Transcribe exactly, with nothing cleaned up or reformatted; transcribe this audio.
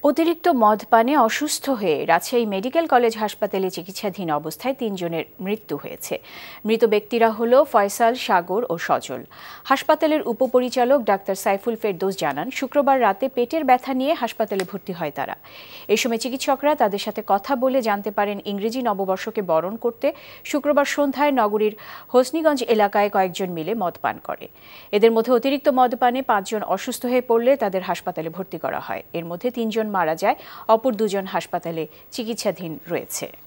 অতিরিক্ত মদ পানে অসুস্থ হয়ে রাজশাহী মেডিকেল কলেজ হাসপাতালে চিকিৎসাধীন অবস্থায় তিনজনের মৃত্যু হয়েছে। মৃত ব্যক্তিরা হল ফয়সাল, সাগর ও সজল। হাসপাতালের উপপরিচালক ডাক্তার সাইফুল ফেরদৌস জানান, শুক্রবার রাতে পেটের ব্যথা নিয়ে হাসপাতালে ভর্তি হয় তারা। এই সময় চিকিৎসকরা তাদের সাথে কথা বলে জানতে পারেন ইংরেজি নববর্ষকে বরণ করতে শুক্রবার সন্ধ্যায় নগরীর হোসনিগঞ্জ এলাকায় কয়েকজন মিলে মদ পান করে। এদের মধ্যে অতিরিক্ত মদ পানে পাঁচজন অসুস্থ হয়ে পড়লে তাদের হাসপাতালে ভর্তি করা হয়। এর মধ্যে তিনজন মারা যায়, অপর দুজন হাসপাতালে চিকিৎসাধীন রয়েছে।